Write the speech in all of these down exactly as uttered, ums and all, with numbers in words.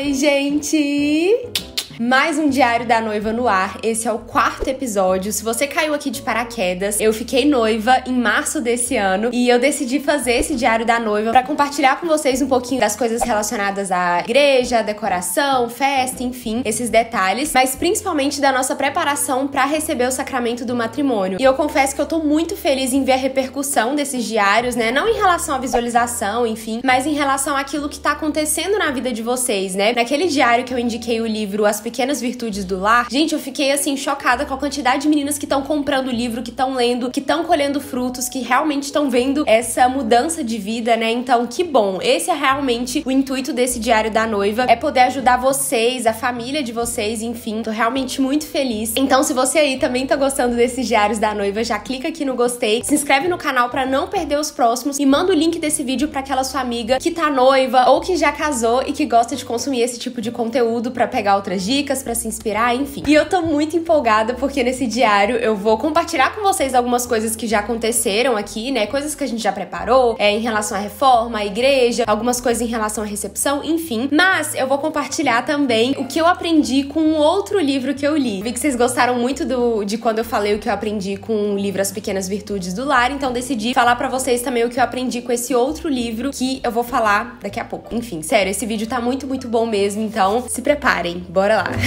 Oi, gente! Mais um Diário da Noiva no ar, esse é o quarto episódio. Se você caiu aqui de paraquedas, eu fiquei noiva em março desse ano e eu decidi fazer esse Diário da Noiva pra compartilhar com vocês um pouquinho das coisas relacionadas à igreja, decoração, festa, enfim, esses detalhes, mas principalmente da nossa preparação pra receber o sacramento do matrimônio. E eu confesso que eu tô muito feliz em ver a repercussão desses diários, né? Não em relação à visualização, enfim, mas em relação àquilo que tá acontecendo na vida de vocês, né? Naquele diário que eu indiquei o livro As Pequenas Virtudes do Lar, gente, eu fiquei assim chocada com a quantidade de meninas que estão comprando o livro, que estão lendo, que estão colhendo frutos, que realmente estão vendo essa mudança de vida, né? Então, que bom. Esse é realmente o intuito desse Diário da Noiva, é poder ajudar vocês, a família de vocês, enfim. Tô realmente muito feliz. Então, se você aí também tá gostando desses Diários da Noiva, já clica aqui no gostei, se inscreve no canal pra não perder os próximos e manda o link desse vídeo pra aquela sua amiga que tá noiva ou que já casou e que gosta de consumir esse tipo de conteúdo pra pegar outras dicas, pra se inspirar, enfim. E eu tô muito empolgada porque nesse diário eu vou compartilhar com vocês algumas coisas que já aconteceram aqui, né? Coisas que a gente já preparou, é, em relação à reforma, à igreja, algumas coisas em relação à recepção, enfim. Mas eu vou compartilhar também o que eu aprendi com um outro livro que eu li. Vi que vocês gostaram muito do, de quando eu falei o que eu aprendi com o livro As Pequenas Virtudes do Lar, então decidi falar pra vocês também o que eu aprendi com esse outro livro que eu vou falar daqui a pouco. Enfim, sério, esse vídeo tá muito, muito bom mesmo, então se preparem, bora lá!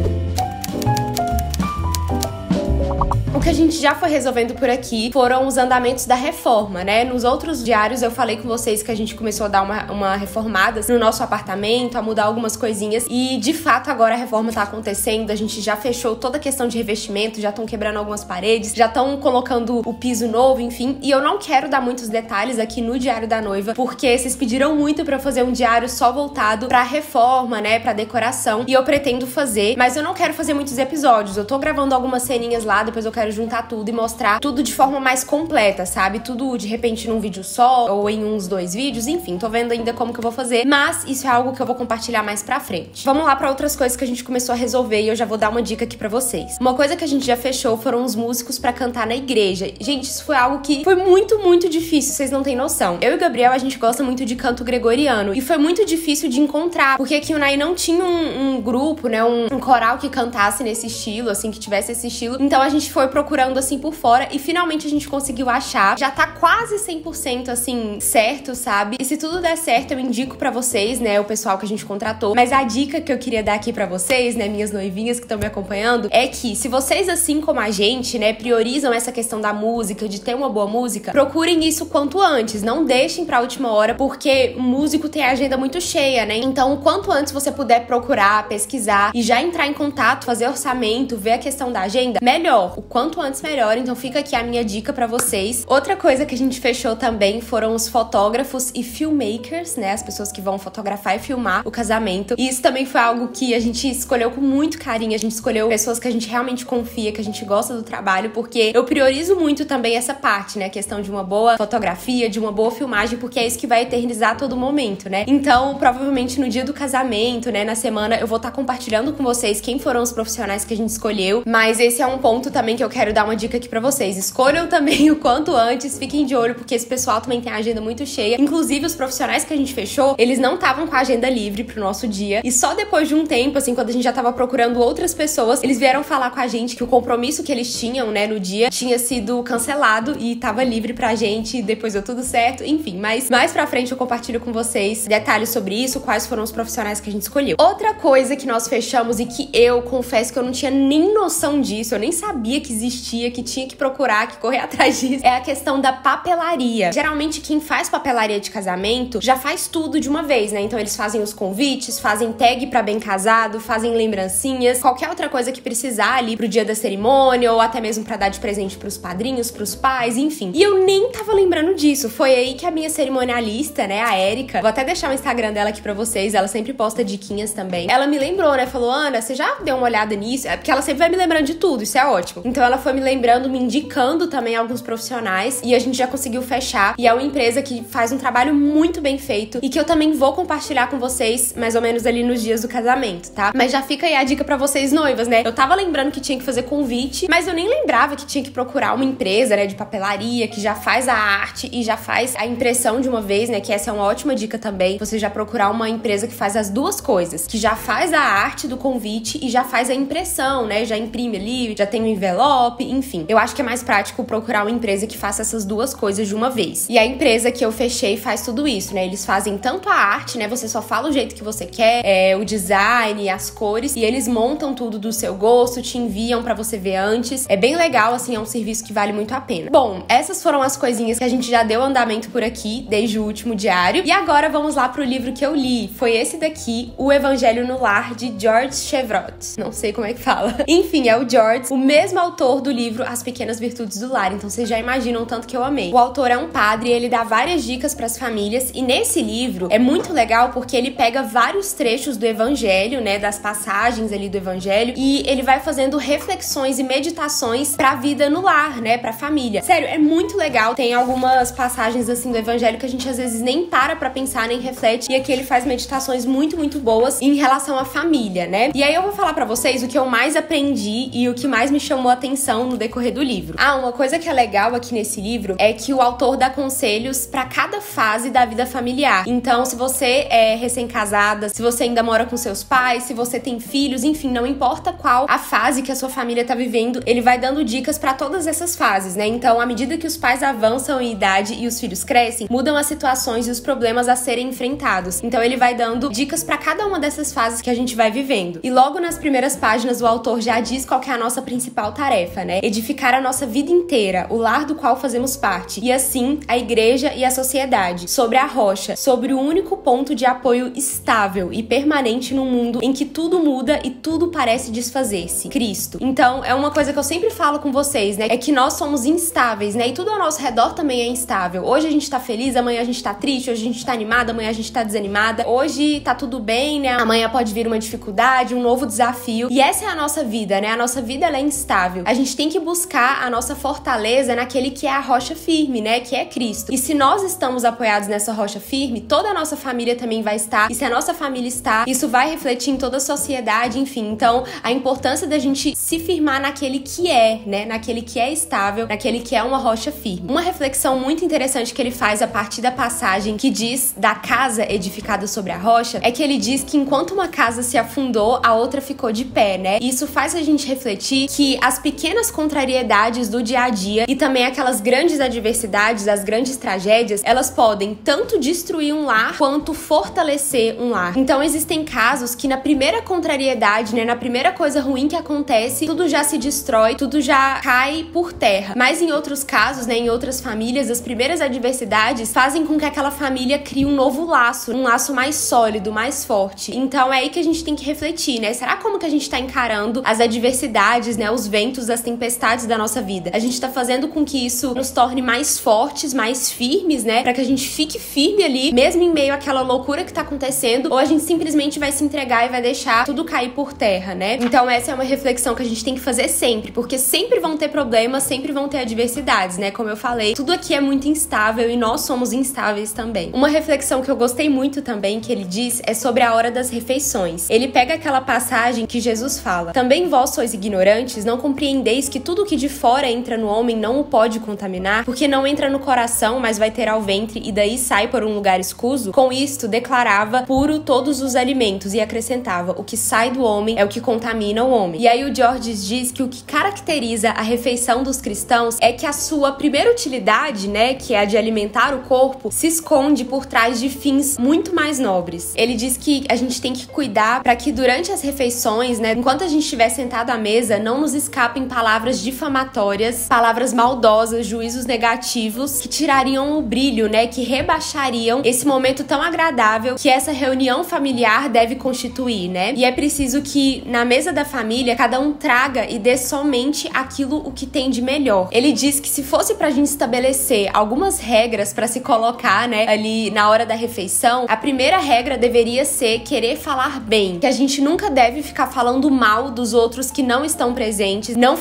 O que a gente já foi resolvendo por aqui foram os andamentos da reforma, né? Nos outros diários eu falei com vocês que a gente começou a dar uma, uma reformada no nosso apartamento, a mudar algumas coisinhas e de fato agora a reforma tá acontecendo, a gente já fechou toda a questão de revestimento, já estão quebrando algumas paredes, já estão colocando o piso novo, enfim, e eu não quero dar muitos detalhes aqui no Diário da Noiva, porque vocês pediram muito pra eu fazer um diário só voltado pra reforma, né, pra decoração, e eu pretendo fazer, mas eu não quero fazer muitos episódios, eu tô gravando algumas ceninhas lá, depois eu quero juntar tudo e mostrar tudo de forma mais completa, sabe? Tudo de repente num vídeo só ou em uns dois vídeos, enfim, tô vendo ainda como que eu vou fazer, mas isso é algo que eu vou compartilhar mais pra frente. Vamos lá pra outras coisas que a gente começou a resolver e eu já vou dar uma dica aqui pra vocês. Uma coisa que a gente já fechou foram os músicos pra cantar na igreja. Gente, isso foi algo que foi muito, muito difícil, vocês não têm noção. Eu e o Gabriel, a gente gosta muito de canto gregoriano e foi muito difícil de encontrar, porque aqui o Nai não tinha um, um grupo, né, um, um coral que cantasse nesse estilo, assim, que tivesse esse estilo, então a gente foi procurando assim por fora e finalmente a gente conseguiu achar. Já tá quase cem por cento assim certo, sabe? E se tudo der certo, eu indico pra vocês, né, o pessoal que a gente contratou. Mas a dica que eu queria dar aqui pra vocês, né, minhas noivinhas que estão me acompanhando, é que se vocês, assim como a gente, né, priorizam essa questão da música, de ter uma boa música, procurem isso quanto antes. Não deixem pra última hora, porque o músico tem a agenda muito cheia, né? Então, o quanto antes você puder procurar, pesquisar e já entrar em contato, fazer orçamento, ver a questão da agenda, melhor. O quanto antes melhor, então fica aqui a minha dica pra vocês. Outra coisa que a gente fechou também foram os fotógrafos e filmmakers, né, as pessoas que vão fotografar e filmar o casamento. E isso também foi algo que a gente escolheu com muito carinho, a gente escolheu pessoas que a gente realmente confia, que a gente gosta do trabalho, porque eu priorizo muito também essa parte, né, a questão de uma boa fotografia, de uma boa filmagem, porque é isso que vai eternizar todo momento, né. Então, provavelmente no dia do casamento, né, na semana, eu vou estar compartilhando com vocês quem foram os profissionais que a gente escolheu, mas esse é um ponto também que eu quero dar uma dica aqui pra vocês. Escolham também o quanto antes, fiquem de olho, porque esse pessoal também tem a agenda muito cheia. Inclusive, os profissionais que a gente fechou, eles não estavam com a agenda livre pro nosso dia. E só depois de um tempo, assim, quando a gente já tava procurando outras pessoas, eles vieram falar com a gente que o compromisso que eles tinham, né, no dia, tinha sido cancelado e tava livre pra gente, e depois deu tudo certo, enfim. Mas mais pra frente eu compartilho com vocês detalhes sobre isso, quais foram os profissionais que a gente escolheu. Outra coisa que nós fechamos e que eu confesso que eu não tinha nem noção disso, eu nem sabia que existia, que tinha que procurar, que correr atrás disso, é a questão da papelaria. Geralmente quem faz papelaria de casamento já faz tudo de uma vez, né? Então eles fazem os convites, fazem tag pra bem casado, fazem lembrancinhas, qualquer outra coisa que precisar ali pro dia da cerimônia ou até mesmo pra dar de presente pros padrinhos, pros pais, enfim. E eu nem tava lembrando disso. Foi aí que a minha cerimonialista, né, a Érica, vou até deixar o Instagram dela aqui pra vocês, ela sempre posta diquinhas também. Ela me lembrou, né? Falou, Ana, você já deu uma olhada nisso? É porque ela sempre vai me lembrando de tudo, isso é ótimo. Então ela foi me lembrando, me indicando também alguns profissionais e a gente já conseguiu fechar. E é uma empresa que faz um trabalho muito bem feito e que eu também vou compartilhar com vocês mais ou menos ali nos dias do casamento, tá? Mas já fica aí a dica pra vocês noivas, né? Eu tava lembrando que tinha que fazer convite, mas eu nem lembrava que tinha que procurar uma empresa, né, de papelaria que já faz a arte e já faz a impressão de uma vez, né? Que essa é uma ótima dica também. Você já procurar uma empresa que faz as duas coisas, que já faz a arte do convite e já faz a impressão, né? Já imprime ali, já tem o envelope, enfim. Eu acho que é mais prático procurar uma empresa que faça essas duas coisas de uma vez. E a empresa que eu fechei faz tudo isso, né? Eles fazem tanto a arte, né? Você só fala o jeito que você quer, é, o design, as cores, e eles montam tudo do seu gosto, te enviam pra você ver antes. É bem legal, assim, é um serviço que vale muito a pena. Bom, essas foram as coisinhas que a gente já deu andamento por aqui, desde o último diário. E agora vamos lá pro livro que eu li. Foi esse daqui, O Evangelho no Lar, de George Chevrolet. Não sei como é que fala. Enfim, é o George, o mesmo autor do livro As Pequenas Virtudes do Lar. Então vocês já imaginam o tanto que eu amei. O autor é um padre e ele dá várias dicas pras famílias. E nesse livro é muito legal porque ele pega vários trechos do Evangelho, né, das passagens ali do Evangelho, e ele vai fazendo reflexões e meditações pra vida no lar, né, pra família. Sério, é muito legal. Tem algumas passagens assim do Evangelho que a gente às vezes nem para pra pensar, nem reflete, e aqui ele faz meditações muito, muito boas em relação à família, né? E aí eu vou falar pra vocês o que eu mais aprendi e o que mais me chamou a atenção no decorrer do livro. Ah, uma coisa que é legal aqui nesse livro é que o autor dá conselhos pra cada fase da vida familiar. Então, se você é recém-casada, se você ainda mora com seus pais, se você tem filhos, enfim, não importa qual a fase que a sua família tá vivendo, ele vai dando dicas pra todas essas fases, né? Então, à medida que os pais avançam em idade e os filhos crescem, mudam as situações e os problemas a serem enfrentados. Então, ele vai dando dicas pra cada uma dessas fases que a gente vai vivendo. E logo nas primeiras páginas, o autor já diz qual que é a nossa principal tarefa, né? Edificar a nossa vida inteira, o lar do qual fazemos parte, e assim, a igreja e a sociedade, sobre a rocha, sobre o único ponto de apoio estável e permanente num mundo em que tudo muda e tudo parece desfazer-se, Cristo. Então, é uma coisa que eu sempre falo com vocês, né? É que nós somos instáveis, né? E tudo ao nosso redor também é instável. Hoje a gente tá feliz, amanhã a gente tá triste, hoje a gente tá animada, amanhã a gente tá desanimada. Hoje tá tudo bem, né? Amanhã pode vir uma dificuldade, um novo desafio. E essa é a nossa vida, né? A nossa vida, ela é instável. A gente tem que buscar a nossa fortaleza naquele que é a rocha firme, né? Que é Cristo. E se nós estamos apoiados nessa rocha firme, toda a nossa família também vai estar. E se a nossa família está, isso vai refletir em toda a sociedade, enfim. Então, a importância da gente se firmar naquele que é, né? Naquele que é estável, naquele que é uma rocha firme. Uma reflexão muito interessante que ele faz a partir da passagem que diz da casa edificada sobre a rocha, é que ele diz que enquanto uma casa se afundou, a outra ficou de pé, né? E isso faz a gente refletir que as pequenas contrariedades do dia a dia e também aquelas grandes adversidades, as grandes tragédias, elas podem tanto destruir um lar quanto fortalecer um lar. Então existem casos que na primeira contrariedade, né, na primeira coisa ruim que acontece, tudo já se destrói, tudo já cai por terra. Mas em outros casos, né, em outras famílias, as primeiras adversidades fazem com que aquela família crie um novo laço, um laço mais sólido, mais forte. Então é aí que a gente tem que refletir, né? Será como que a gente tá encarando as adversidades, né, os ventos, as tempestades da nossa vida? A gente tá fazendo com que isso nos torne mais fortes, mais firmes, né? Pra que a gente fique firme ali, mesmo em meio àquela loucura que tá acontecendo, ou a gente simplesmente vai se entregar e vai deixar tudo cair por terra, né? Então essa é uma reflexão que a gente tem que fazer sempre, porque sempre vão ter problemas, sempre vão ter adversidades, né? Como eu falei, tudo aqui é muito instável e nós somos instáveis também. Uma reflexão que eu gostei muito também, que ele diz, é sobre a hora das refeições. Ele pega aquela passagem que Jesus fala: também vós sois ignorantes, não compreendeis que tudo que de fora entra no homem não o pode contaminar, porque não entra no coração, mas vai ter ao ventre e daí sai por um lugar escuso? Com isto declarava puro todos os alimentos e acrescentava: o que sai do homem é o que contamina o homem. E aí o Georges diz que o que caracteriza a refeição dos cristãos é que a sua primeira utilidade, né, que é a de alimentar o corpo, se esconde por trás de fins muito mais nobres. Ele diz que a gente tem que cuidar para que durante as refeições, né, enquanto a gente estiver sentado à mesa, não nos escapem palavras difamatórias, palavras maldosas, juízos negativos que tirariam o brilho, né, que rebaixariam esse momento tão agradável que essa reunião familiar deve constituir, né? E é preciso que na mesa da família cada um traga e dê somente aquilo o que tem de melhor. Ele diz que se fosse pra gente estabelecer algumas regras pra se colocar, né, ali na hora da refeição, a primeira regra deveria ser querer falar bem, que a gente nunca deve ficar falando mal dos outros que não estão presentes, não ficar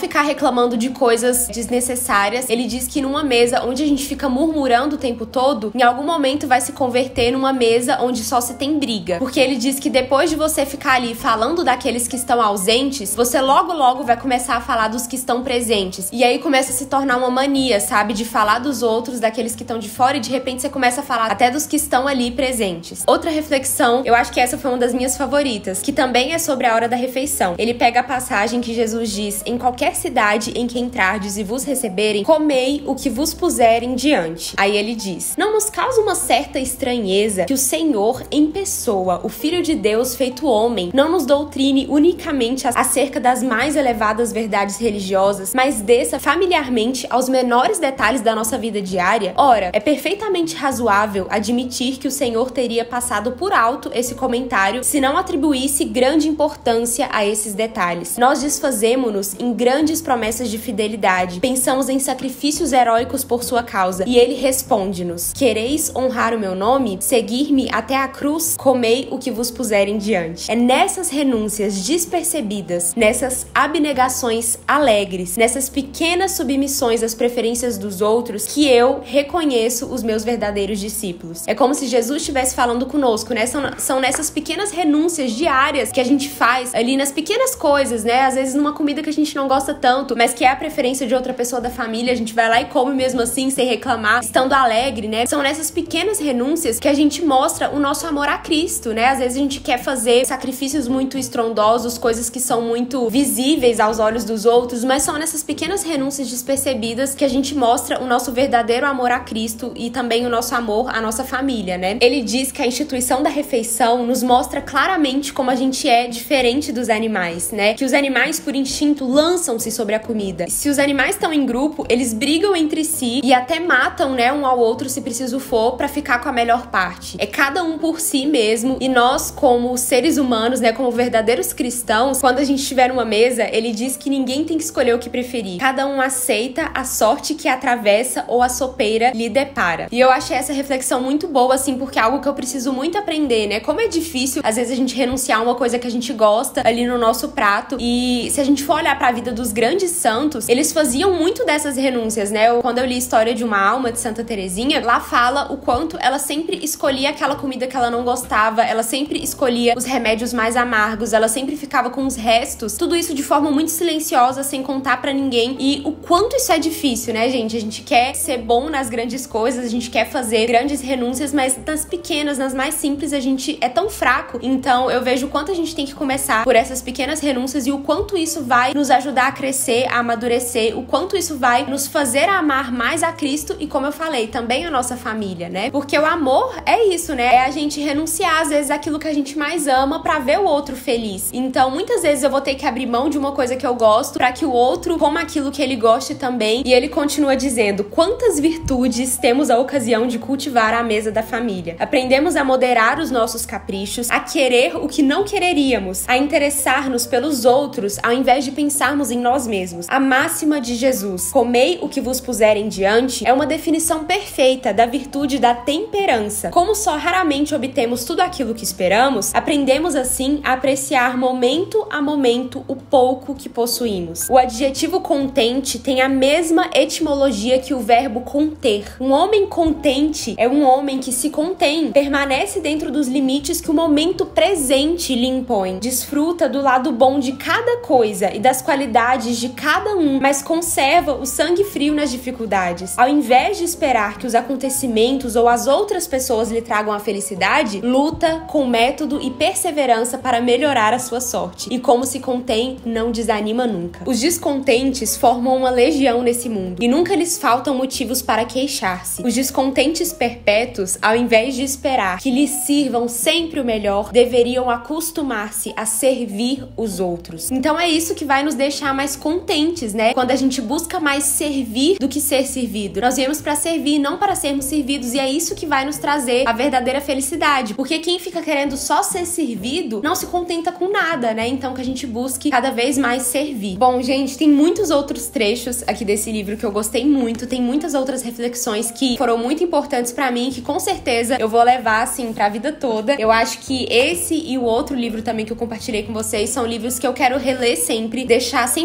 ficar reclamando de coisas desnecessárias. Ele diz que numa mesa onde a gente fica murmurando o tempo todo, em algum momento vai se converter numa mesa onde só se tem briga. Porque ele diz que depois de você ficar ali falando daqueles que estão ausentes, você logo logo vai começar a falar dos que estão presentes. E aí começa a se tornar uma mania, sabe? De falar dos outros, daqueles que estão de fora, e de repente você começa a falar até dos que estão ali presentes. Outra reflexão, eu acho que essa foi uma das minhas favoritas, que também é sobre a hora da refeição. Ele pega a passagem que Jesus diz: em qualquer cidade em que entrardes e vos receberem, comei o que vos puserem diante. Aí ele diz: não nos causa uma certa estranheza que o Senhor em pessoa, o Filho de Deus feito homem, não nos doutrine unicamente acerca das mais elevadas verdades religiosas, mas desça familiarmente aos menores detalhes da nossa vida diária? Ora, é perfeitamente razoável admitir que o Senhor teria passado por alto esse comentário se não atribuísse grande importância a esses detalhes. Nós desfazemo-nos em grandes promessas de fidelidade, pensamos em sacrifícios heróicos por sua causa, e ele responde-nos: quereis honrar o meu nome? Seguir-me até a cruz? Comei o que vos puserem diante. É nessas renúncias despercebidas, nessas abnegações alegres, nessas pequenas submissões às preferências dos outros, que eu reconheço os meus verdadeiros discípulos. É como se Jesus estivesse falando conosco, né? São, são nessas pequenas renúncias diárias que a gente faz ali nas pequenas coisas, né? Às vezes numa comida que a gente não gosta tanto, mas que é a preferência de outra pessoa da família, a gente vai lá e come mesmo assim, sem reclamar, estando alegre, né? São nessas pequenas renúncias que a gente mostra o nosso amor a Cristo, né? Às vezes a gente quer fazer sacrifícios muito estrondosos, coisas que são muito visíveis aos olhos dos outros, mas são nessas pequenas renúncias despercebidas que a gente mostra o nosso verdadeiro amor a Cristo e também o nosso amor à nossa família, né? Ele diz que a instituição da refeição nos mostra claramente como a gente é diferente dos animais, né? Que os animais, por instinto, lançam-se sobre a comida. Se os animais estão em grupo, eles brigam entre si e até matam, né, um ao outro se preciso for, pra ficar com a melhor parte. É cada um por si mesmo, e nós, como seres humanos, né, como verdadeiros cristãos, quando a gente estiver numa mesa, ele diz que ninguém tem que escolher o que preferir. Cada um aceita a sorte que a travessa ou a sopeira lhe depara. E eu achei essa reflexão muito boa, assim, porque é algo que eu preciso muito aprender, né? Como é difícil, às vezes, a gente renunciar a uma coisa que a gente gosta ali no nosso prato. E se a gente for olhar pra vida dos grandes santos, eles faziam muito dessas renúncias, né? Eu, quando eu li a história de uma alma de Santa Teresinha, lá fala o quanto ela sempre escolhia aquela comida que ela não gostava, ela sempre escolhia os remédios mais amargos, ela sempre ficava com os restos, tudo isso de forma muito silenciosa, sem contar pra ninguém. E o quanto isso é difícil, né, gente? A gente quer ser bom nas grandes coisas, a gente quer fazer grandes renúncias, mas nas pequenas, nas mais simples, a gente é tão fraco. Então eu vejo o quanto a gente tem que começar por essas pequenas renúncias e o quanto isso vai nos ajudar a crescer, a amadurecer, o quanto isso vai nos fazer amar mais a Cristo e, como eu falei, também a nossa família, né? Porque o amor é isso, né? É a gente renunciar, às vezes, àquilo que a gente mais ama pra ver o outro feliz. Então, muitas vezes eu vou ter que abrir mão de uma coisa que eu gosto pra que o outro coma aquilo que ele goste também. E ele continua dizendo: quantas virtudes temos a ocasião de cultivar à mesa da família. Aprendemos a moderar os nossos caprichos, a querer o que não quereríamos, a interessar-nos pelos outros ao invés de pensarmos em nós mesmos. A máxima de Jesus, comei o que vos puserem diante, é uma definição perfeita da virtude da temperança. Como só raramente obtemos tudo aquilo que esperamos, aprendemos assim a apreciar momento a momento o pouco que possuímos. O adjetivo contente tem a mesma etimologia que o verbo conter. Um homem contente é um homem que se contém, permanece dentro dos limites que o momento presente lhe impõe, desfruta do lado bom de cada coisa e das qualidades de cada um, mas conserva o sangue frio nas dificuldades. Ao invés de esperar que os acontecimentos ou as outras pessoas lhe tragam a felicidade, luta com método e perseverança para melhorar a sua sorte. E como se contém, não desanima nunca. Os descontentes formam uma legião nesse mundo e nunca lhes faltam motivos para queixar-se. Os descontentes perpétuos, ao invés de esperar que lhes sirvam sempre o melhor, deveriam acostumar-se a servir os outros. Então é isso que vai nos deixar mais contentes, né? Quando a gente busca mais servir do que ser servido. Nós viemos para servir, não para sermos servidos, e é isso que vai nos trazer a verdadeira felicidade. Porque quem fica querendo só ser servido não se contenta com nada, né? Então que a gente busque cada vez mais servir. Bom, gente, tem muitos outros trechos aqui desse livro que eu gostei muito, tem muitas outras reflexões que foram muito importantes pra mim, que com certeza eu vou levar, assim, pra vida toda. Eu acho que esse e o outro livro também que eu compartilhei com vocês são livros que eu quero reler sempre, deixar sempre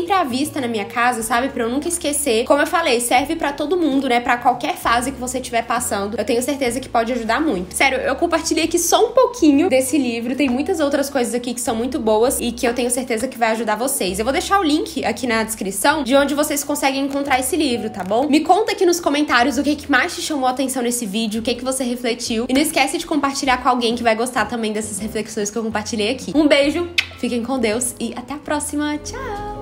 sempre à vista na minha casa, sabe? Pra eu nunca esquecer. Como eu falei, serve pra todo mundo, né? Pra qualquer fase que você estiver passando. Eu tenho certeza que pode ajudar muito. Sério, eu compartilhei aqui só um pouquinho desse livro. Tem muitas outras coisas aqui que são muito boas e que eu tenho certeza que vai ajudar vocês. Eu vou deixar o link aqui na descrição de onde vocês conseguem encontrar esse livro, tá bom? Me conta aqui nos comentários o que, que mais te chamou a atenção nesse vídeo, o que, que você refletiu. E não esquece de compartilhar com alguém que vai gostar também dessas reflexões que eu compartilhei aqui. Um beijo, fiquem com Deus e até a próxima. Tchau!